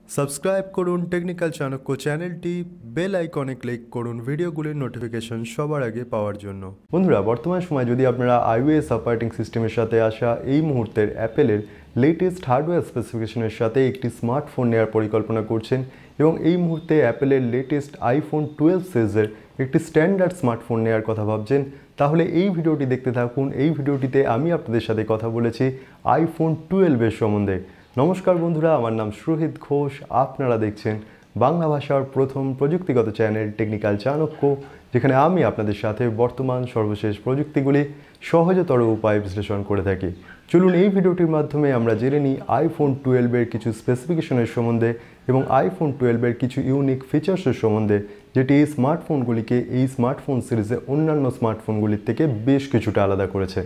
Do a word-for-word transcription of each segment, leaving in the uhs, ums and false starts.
Subscribe করুন technical Chanakya চ্যানেলটি, bell আইকনে ক্লিক করুন ভিডিওগুলির নোটিফিকেশন সবার আগে পাওয়ার জন্য। বন্ধুরা, বর্তমান সময় যদি আপনারা আইওএস অপারেটিং সিস্টেমের সাথে আসা এই মুহূর্তের অ্যাপেলের লেটেস্ট হার্ডওয়্যার স্পেসিফিকেশনের সাথে একটি স্মার্টফোন নেওয়ার পরিকল্পনা করছেন এবং এই মুহূর্তে অ্যাপেলের লেটেস্ট আইফোন টুয়েলভ সিরিজের একটি স্ট্যান্ডার্ড স্মার্টফোন নেওয়ার কথা ভাবছেন, তাহলে এই ভিডিওটি দেখতে থাকুন। এই ভিডিওটিতে আমি আপনাদের সাথে কথা বলেছি আইফোন টুয়েলভের সম্বন্ধে। নমস্কার বন্ধুরা, আমার নাম সুহিত ঘোষ। আপনারা দেখছেন বাংলা ভাষার প্রথম প্রযুক্তিগত চ্যানেল টেকনিক্যাল চাণক্য, যেখানে আমি আপনাদের সাথে বর্তমান সর্বশেষ প্রযুক্তিগুলি সহজতর উপায়ে বিশ্লেষণ করে থাকি। চলুন এই ভিডিওটির মাধ্যমে আমরা জেনে নিই আইফোন টুয়েলভের কিছু স্পেসিফিকেশনের সম্বন্ধে এবং আইফোন টুয়েলভের কিছু ইউনিক ফিচার্সের সম্বন্ধে, যেটি এই স্মার্টফোনগুলিকে এই স্মার্টফোন সিরিজে অন্যান্য স্মার্টফোনগুলির থেকে বেশ কিছুটা আলাদা করেছে।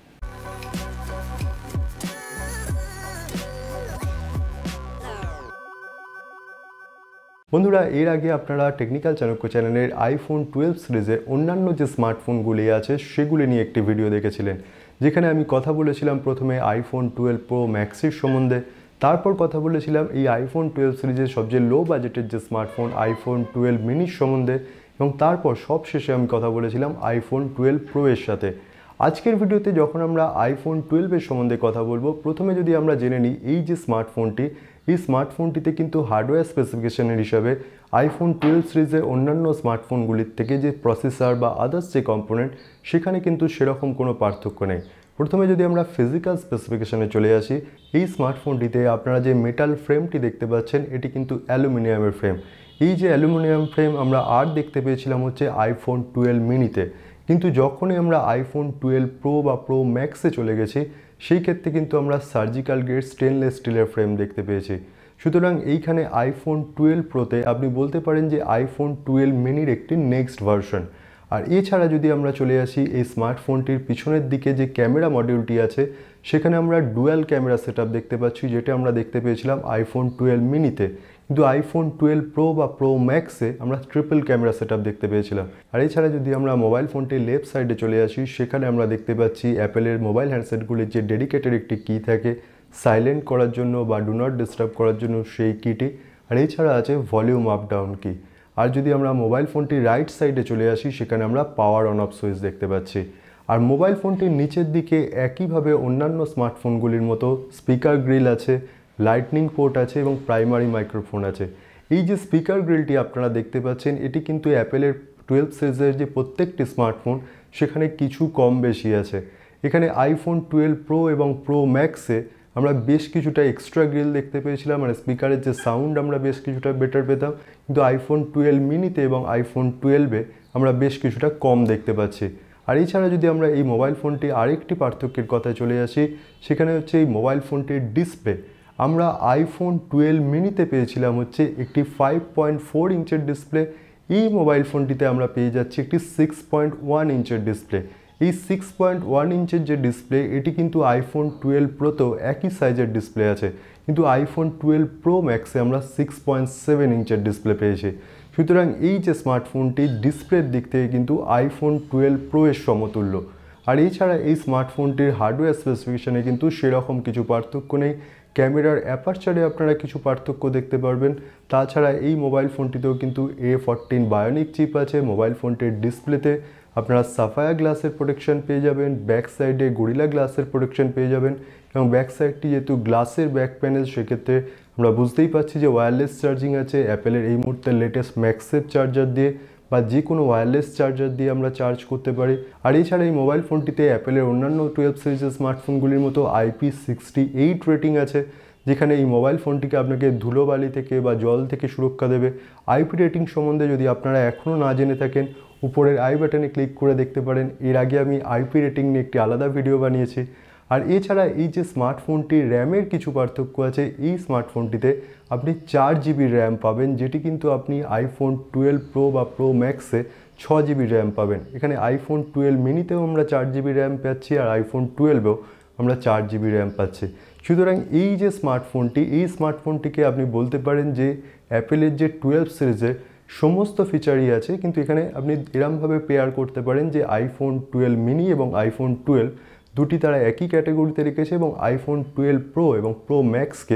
বন্ধুরা, এর আগে আপনারা টেকনিক্যাল চাণক্য চ্যানেলের আইফোন টুয়েলভ সিরিজে অন্যান্য যে স্মার্টফোনগুলি আছে সেগুলি নিয়ে একটি ভিডিও দেখেছিলেন, যেখানে আমি কথা বলেছিলাম প্রথমে আইফোন টুয়েলভ প্রো ম্যাক্সের সম্বন্ধে, তারপর কথা বলেছিলাম এই আইফোন টুয়েলভ সিরিজের সবচেয়ে লো বাজেটের যে স্মার্টফোন আইফোন টুয়েলভ মিনির সম্বন্ধে, এবং তারপর সবশেষে আমি কথা বলেছিলাম আইফোন টুয়েলভ প্রো এর সাথে। আজকের ভিডিওতে যখন আমরা আইফোন টুয়েলভের সম্বন্ধে কথা বলবো, প্রথমে যদি আমরা জেনে নিই এই যে স্মার্টফোনটি, এই স্মার্টফোনটিতে কিন্তু হার্ডওয়্যার স্পেসিফিকেশনের হিসাবে আইফোন টুয়েলভ সিরিজের অন্যান্য স্মার্টফোনগুলির থেকে যে প্রসেসর বা আদার্স যে কম্পোনেন্ট, সেখানে কিন্তু সেরকম কোনো পার্থক্য নেই। প্রথমে যদি আমরা ফিজিক্যাল স্পেসিফিকেশনে চলে আসি, এই স্মার্টফোনটিতে আপনারা যে মেটাল ফ্রেমটি দেখতে পাচ্ছেন, এটি কিন্তু অ্যালুমিনিয়ামের ফ্রেম। এই যে অ্যালুমিনিয়াম ফ্রেম আমরা আর দেখতে পেয়েছিলাম হচ্ছে আইফোন টুয়েলভ মিনিতে, কিন্তু যখনই আমরা আইফোন টুয়েলভ প্রো বা প্রো ম্যাক্সে চলে গেছি, সেই ক্ষেত্রে কিন্তু আমরা সার্জিক্যাল গ্রেড স্টেনলেস স্টিলের ফ্রেম দেখতে পেয়েছি। সুতরাং এইখানে আইফোন টুয়েলভ প্রোতে আপনি বলতে পারেন যে আইফোন টুয়েলভ মিনির একটি নেক্সট ভার্সন। আর এছাড়া যদি আমরা চলে আসি এই স্মার্টফোনটির পিছনের দিকে যে ক্যামেরা মডিউলটি আছে, সেখানে আমরা ডুয়াল ক্যামেরা সেটআপ দেখতে পাচ্ছি, যেটা আমরা দেখতে পেয়েছিলাম আইফোন টুয়েলভ মিনিতে, কিন্তু আইফোন টুয়েলভ প্রো বা প্রো ম্যাক্সে আমরা ট্রিপল ক্যামেরা সেটআপ দেখতে পেয়েছিলাম। আর এছাড়া যদি আমরা মোবাইল ফোনটির লেফট সাইডে চলে আসি, সেখানে আমরা দেখতে পাচ্ছি অ্যাপেলের মোবাইল হ্যান্ডসেটগুলির যে ডেডিকেটেড একটি কি থাকে সাইলেন্ট করার জন্য বা ডু নট ডিস্টার্ব করার জন্য, সেই কিটি। আর এছাড়া আছে ভলিউম আপ ডাউন কি। আর যদি আমরা মোবাইল ফোনটির রাইট সাইডে চলে আসি, সেখানে আমরা পাওয়ার অন অফ সুইচ দেখতে পাচ্ছি। আর মোবাইল ফোনটির নিচের দিকে একইভাবে অন্যান্য স্মার্টফোনগুলির মতো স্পিকার গ্রিল আছে, লাইটনিং পোর্ট আছে এবং প্রাইমারি মাইক্রোফোন আছে। এই যে স্পিকার গ্রিলটি আপনারা দেখতে পাচ্ছেন, এটি কিন্তু অ্যাপেলের টুয়েলভ সিরিজের যে প্রত্যেকটি স্মার্টফোন, সেখানে কিছু কম বেশি আছে। এখানে আইফোন টুয়েলভ প্রো এবং প্রো ম্যাক্সে আমরা বেশ কিছুটা এক্সট্রা গ্রিল দেখতে পেয়েছিলাম, মানে স্পিকারের যে সাউন্ড আমরা বেশ কিছুটা বেটার পেতাম, কিন্তু আইফোন টুয়েলভ মিনিতে এবং আইফোন টুয়েলভে আমরা বেশ কিছুটা কম দেখতে পাচ্ছি। আর এছাড়া যদি আমরা এই মোবাইল ফোনটি আরেকটি পার্থক্যের কথায় চলে আসি, সেখানে হচ্ছে এই মোবাইল ফোনটির ডিসপ্লে। আমরা আইফোন টুয়েলভ মিনিতে পেয়েছিলাম হচ্ছে একটি ফাইভ পয়েন্ট ফোর ইঞ্চের ডিসপ্লে, এই মোবাইল ফোনটিতে আমরা পেয়ে যাচ্ছি একটি সিক্স পয়েন্ট ওয়ান ইঞ্চের ডিসপ্লে। এই সিক্স পয়েন্ট ওয়ান ইঞ্চের যে ডিসপ্লে, এটি কিন্তু আইফোন টুয়েলভ প্রোতেও একই সাইজের ডিসপ্লে আছে, কিন্তু আইফোন টুয়েলভ প্রো ম্যাক্সে আমরা সিক্স পয়েন্ট সেভেন ইঞ্চের ডিসপ্লে পেয়েছি। সুতরাং এই যে স্মার্টফোনটি ডিসপ্লের দিক থেকে কিন্তু আইফোন টুয়েলভ প্রো এর সমতুল্য। আর এছাড়া এই স্মার্টফোনটির হার্ডওয়্যার স্পেসিফিকেশনে কিন্তু সেরকম কিছু পার্থক্য নেই। ক্যামেরার অ্যাপারচারে আপনারা কিছু পার্থক্য দেখতে পারবেন। তাছাড়া এই মোবাইল ফোনটিতেও কিন্তু এ ফোরটিন বায়োনিক চিপ আছে। মোবাইল ফোনটির ডিসপ্লেতে আপনারা সাফায়া গ্লাসের প্রোটেকশন পেয়ে যাবেন, ব্যাক সাইডে গরিলা গ্লাসের প্রোটেকশন পেয়ে যাবেন, এবং ব্যাক সাইডটি যেহেতু গ্লাসের ব্যাক প্যানেল, সেক্ষেত্রে আমরা বুঝতেই পারছি যে ওয়্যারলেস চার্জিং আছে। অ্যাপেলের এই মুহূর্তে লেটেস্ট ম্যাক্সেপ চার্জার দিয়ে বা যে কোনো ওয়্যারলেস চার্জার দিয়ে আমরা চার্জ করতে পারি। আর এছাড়া এই মোবাইল ফোনটিতে অ্যাপেলের অন্যান্য টুয়েলভ সিরিজের স্মার্টফোনগুলির মতো আইপি সিক্সটি এইট রেটিং আছে, যেখানে এই মোবাইল ফোনটিকে আপনাকে ধুলোবালি থেকে বা জল থেকে সুরক্ষা দেবে। আইপি রেটিং সম্বন্ধে যদি আপনারা এখনও না জেনে থাকেন, উপরের আই বাটনে ক্লিক করে দেখতে পারেন। এর আগে আমি আইপি রেটিং নিয়ে একটি আলাদা ভিডিও বানিয়েছি। আর এছাড়া এই যে স্মার্টফোনটির র্যামের কিছু পার্থক্য আছে, এই স্মার্টফোনটিতে আপনি চার জিবি র্যাম পাবেন, যেটি কিন্তু আপনি আইফোন টুয়েলভ প্রো বা প্রো ম্যাক্সে ছ জিবি র্যাম পাবেন। এখানে আইফোন টুয়েলভ মিনিতেও আমরা চার জিবি র্যাম পাচ্ছি, আর আইফোন টুয়েলভেও আমরা চার জিবি র্যাম পাচ্ছি। সুতরাং এই যে স্মার্টফোনটি, এই স্মার্টফোনটিকে আপনি বলতে পারেন যে অ্যাপেলের যে টুয়েলভ সিরিজের সমস্ত ফিচারই আছে, কিন্তু এখানে আপনি এরমভাবে পেয়ার করতে পারেন যে আইফোন টুয়েলভ মিনি এবং আইফোন টুয়েলভ দুটি তারা একই ক্যাটাগরিতে রেখেছে, এবং আইফোন টুয়েলভ প্রো এবং প্রো ম্যাক্সকে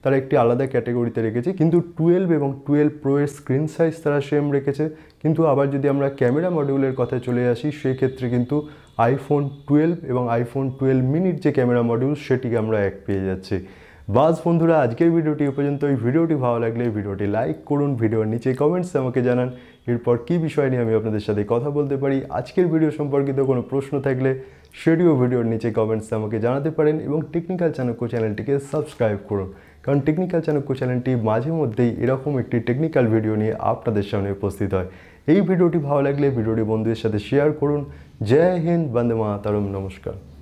তারা একটি আলাদা ক্যাটাগরিতে রেখেছে, কিন্তু টুয়েলভ এবং টুয়েলভ প্রো এর স্ক্রিন সাইজ তারা সেম রেখেছে। কিন্তু আবার যদি আমরা ক্যামেরা মডিউলের কথায় চলে আসি, সেক্ষেত্রে কিন্তু আইফোন টুয়েলভ এবং আইফোন টুয়েলভ মিনির যে ক্যামেরা মডিউল সেটিকে আমরা এক পেয়ে যাচ্ছি। বাস বন্ধুরা, আজকের ভিডিওটি এ পর্যন্ত। এই ভিডিওটি ভালো লাগলে ভিডিওটি লাইক করুন, ভিডিওর নিচে কমেন্টসে আমাকে জানান এরপর কী বিষয় নিয়ে আমি আপনাদের সাথে কথা বলতে পারি। আজকের ভিডিও সম্পর্কিত কোনো প্রশ্ন থাকলে সেটিও ভিডিওর নিচে কমেন্টসে আমাকে জানাতে পারেন এবং টেকনিক্যাল চাণক্য চ্যানেলটিকে সাবস্ক্রাইব করুন, কারণ টেকনিক্যাল চাণক্য চ্যানেলটি মাঝে মধ্যেই এরকম একটি টেকনিক্যাল ভিডিও নিয়ে আপনাদের সামনে উপস্থিত হয়। এই ভিডিওটি ভালো লাগলে ভিডিওটি বন্ধুদের সাথে শেয়ার করুন। জয় হিন্দ, বন্দে মাতরম, নমস্কার।